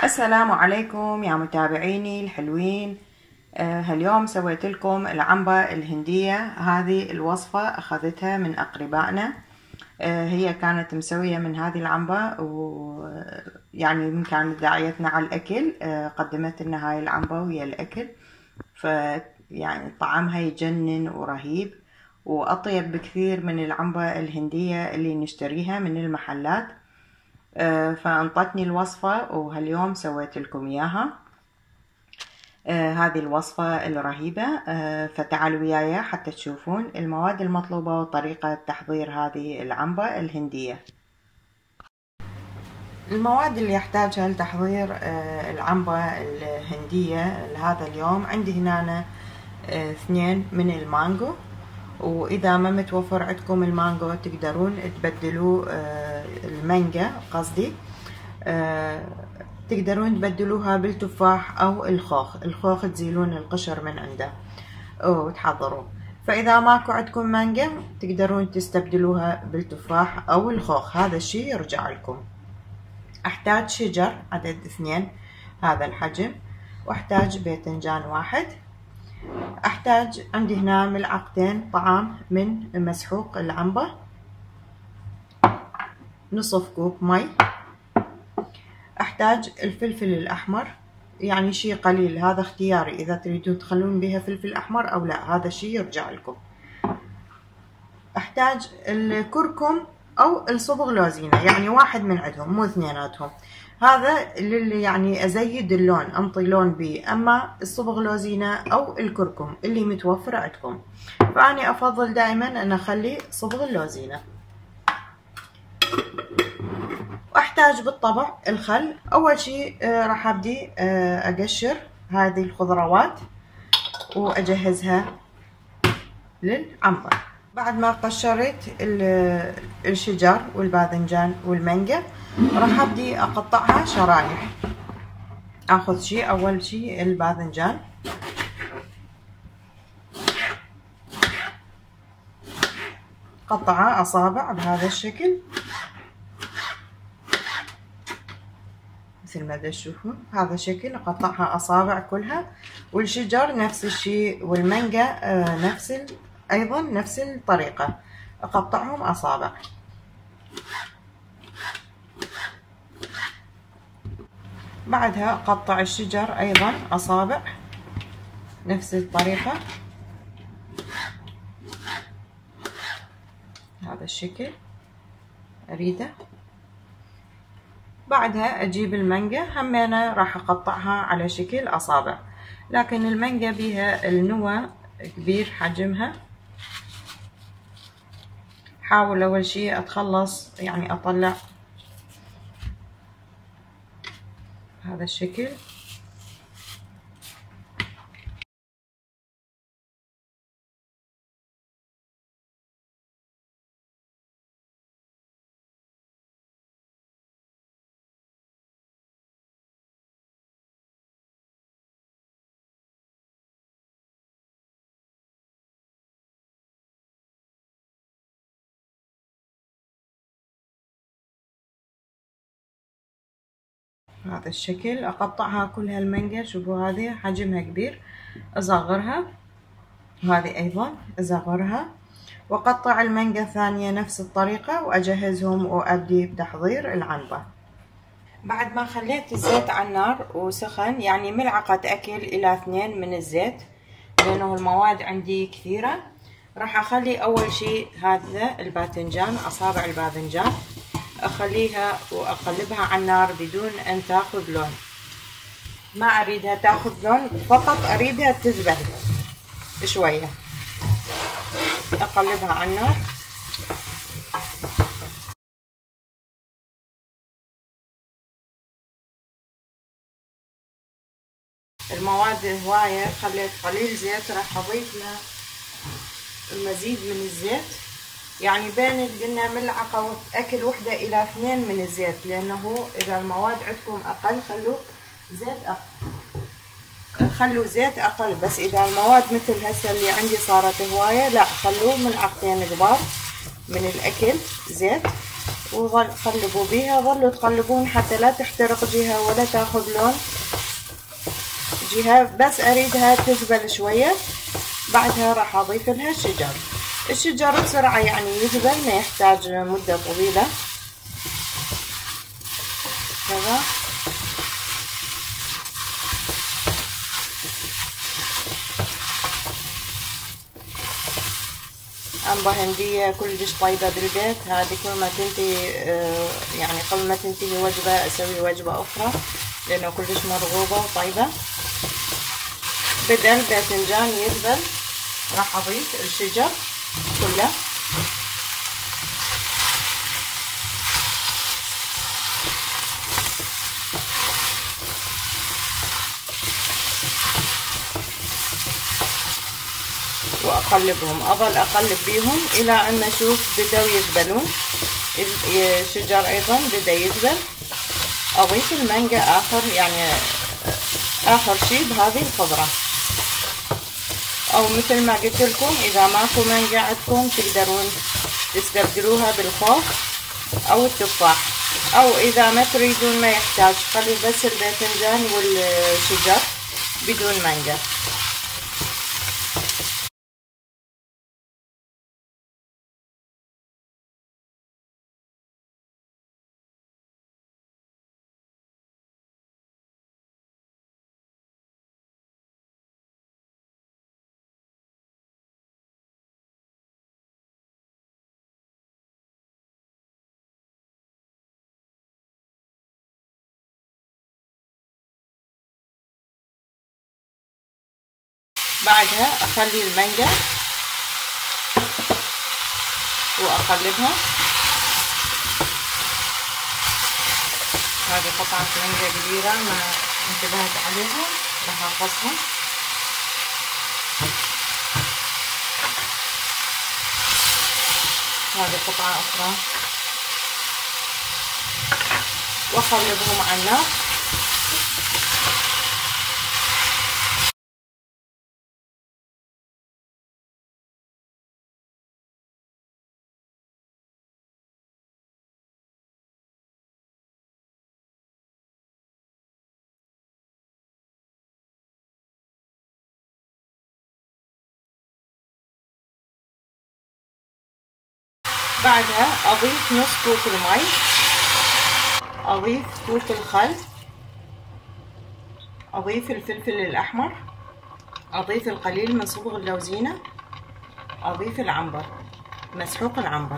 السلام عليكم يا متابعيني الحلوين. هاليوم سويت لكم العنبة الهندية. هذه الوصفة أخذتها من أقربائنا. هي كانت مسوية من هذه العنبة، ويعني كانت داعيتنا على الأكل. قدمت لنا هاي العنبة ويا الأكل، فيعني طعمها يجنن ورهيب وأطيب بكثير من العنبة الهندية اللي نشتريها من المحلات. فانطتني الوصفة وهاليوم سويت لكم إياها. هذه الوصفة الرهيبة. فتعالوا وياي حتى تشوفون المواد المطلوبة وطريقة تحضير هذه العنبة الهندية. المواد اللي يحتاجها لتحضير العنبة الهندية لهذا اليوم، عندي هنا 2 من المانجو، وإذا ما متوفر عندكم المانجو تقدرون تبدلوا المانجا قصدي، تقدرون تبدلوها بالتفاح أو الخوخ تزيلون القشر من عنده وتحضروه. فإذا ماكو عندكم مانجا تقدرون تستبدلوها بالتفاح أو الخوخ، هذا الشي يرجع لكم. أحتاج شجر عدد 2 هذا الحجم، وأحتاج باذنجان 1. أحتاج عندي هنا ملعقتين طعام من مسحوق العنبة، نصف كوب مي. أحتاج الفلفل الأحمر، يعني شي قليل، هذا اختياري إذا تريدون تخلون بها فلفل أحمر أو لا، هذا شي يرجع لكم. أحتاج الكركم أو الصبغ لوزينة، يعني واحد من عندهم مو اثنيناتهم، هذا اللي يعني أزيد اللون أنطي لون بيه. أما الصبغ لوزينة أو الكركم اللي متوفر عندكم، فأنا أفضل دائما أن أخلي صبغ اللوزينة. واحتاج بالطبع الخل. اول شيء راح ابدي اقشر هذه الخضروات واجهزها للعنبة. بعد ما قشرت الشجر والباذنجان والمانجا، راح ابدي اقطعها شرايح. اخذ شيء اول شيء الباذنجان، قطعه اصابع بهذا الشكل مثل ما تشوفون، هذا الشكل اقطعها اصابع كلها. والشجر نفس الشيء، والمانجا ايضا نفس الطريقة اقطعهم اصابع. بعدها اقطع الشجر ايضا اصابع نفس الطريقة، هذا الشكل اريده. بعدها اجيب المانجا، هم انا راح اقطعها على شكل اصابع، لكن المانجا بيها النوى كبير حجمها. حاول اول شيء اتخلص، يعني اطلع هذا الشكل. هذا الشكل اقطعها كلها المانجا، شوفوا هذه حجمها كبير، اصغرها، وهذه ايضا اصغرها، واقطع المانجا الثانية نفس الطريقة واجهزهم وابدي بتحضير العنبة. بعد ما خليت الزيت على النار وسخن، يعني ملعقة اكل الى 2 من الزيت، لانه المواد عندي كثيرة، راح اخلي اول شيء هذا الباذنجان، اصابع الباذنجان اخليها واقلبها على النار بدون ان تاخذ لون. ما اريدها تاخذ لون، فقط اريدها تذبل شويه. اقلبها على النار. المواد هوايه، خليت قليل زيت، راح اضيف لها المزيد من الزيت، يعني بين قلنا ملعقة أكل 1 إلى 2 من الزيت، لأنه إذا المواد عندكم أقل خلوا زيت أقل. بس إذا المواد مثل هسه اللي عندي صارت هواية، لا خلوه ملعقتين كبار من الأكل زيت، وقلبوا بيها، ظلوا تقلبون حتى لا تحترق جهة ولا تاخذ لون جهة، بس اريدها تذبل شوية. بعدها راح اضيف لها الشجر. الشجر بسرعة يعني يذبل، ما يحتاج مدة طويلة كذا. عنبة هندية كلش طيبة بالبيت. هذه كل ما تنتهي يعني قبل ما تنتهي وجبة اسوي وجبة اخرى لانه كلش مرغوبة وطيبة. بدأ الباذنجان يذبل راح اضيف الشجر كله. واقلبهم، اظل اقلب بيهم الى ان اشوف بدأوا يذبلون. الشجر ايضا بدأ يذبل. اضيف المانجا اخر يعني اخر شي بهذه الخضرة. او مثل ما قلت لكم اذا ماكو مانجا عندكم تقدرون تستبدلوها بالخوخ او التفاح، او اذا ما تريدون ما يحتاج، خلي بس الباذنجان والشجر بدون مانجا. بعدها اخلي المانجا واقلبها. هذه قطعة مانجا كبيرة ما انتبهت عليها، راح اقصها. هذه قطعة اخرى واقلبهم على النار. بعدها اضيف نص كوب المي، اضيف كوب الخل، اضيف الفلفل الاحمر، اضيف القليل من صبغ اللوزينة، اضيف العنبر، مسحوق العنبر.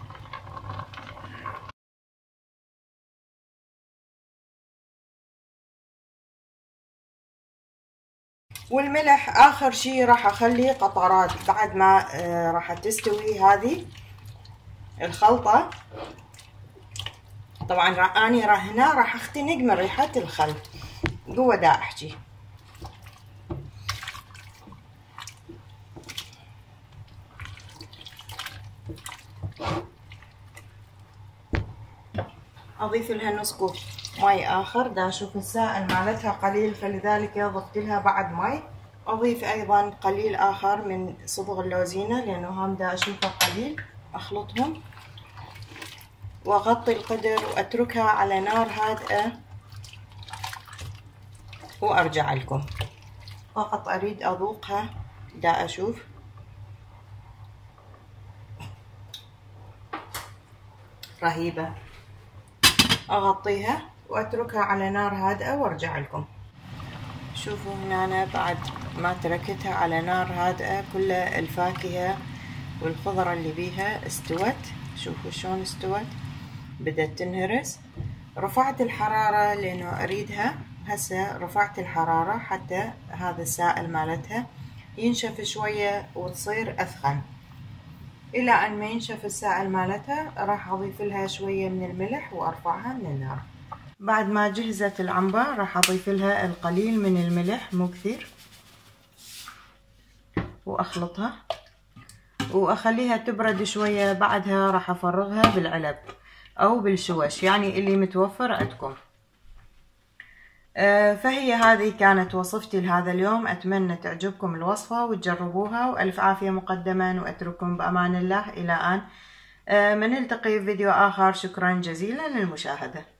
والملح اخر شي راح اخلي قطرات بعد ما راح تستوي هذه الخلطة. طبعا اني هنا راح اختنق من ريحة الخل قوة دا احكي. اضيف لها نص كوب ماي اخر، دا اشوف السائل مالتها قليل فلذلك ضفت لها بعد ماي. اضيف ايضا قليل اخر من صبغ اللوزينة لانه هم دا اشوفه قليل. اخلطهم واغطي القدر واتركها على نار هادئة وارجع لكم. فقط اريد اذوقها، دا اشوف. رهيبة. اغطيها واتركها على نار هادئة وارجع لكم. شوفوا هنا أنا بعد ما تركتها على نار هادئة كل الفاكهة والخضرة اللي بيها استوت. شوفوا شلون استوت، بدأت تنهرس. رفعت الحرارة لأنه أريدها هسه، رفعت الحرارة حتى هذا السائل مالتها ينشف شوية وتصير أثخن. إلى أن ما ينشف السائل مالتها راح أضيف لها شوية من الملح وأرفعها من النار. بعد ما جهزت العنبة راح أضيف لها القليل من الملح مو كثير وأخلطها وأخليها تبرد شوية. بعدها راح أفرغها بالعلب أو بالشوش يعني اللي متوفر عندكم. فهي هذه كانت وصفتي لهذا اليوم. أتمنى تعجبكم الوصفة وتجربوها، وألف عافية مقدما، وأترككم بأمان الله إلى أن من نلتقي في فيديو آخر. شكرا جزيلا للمشاهدة.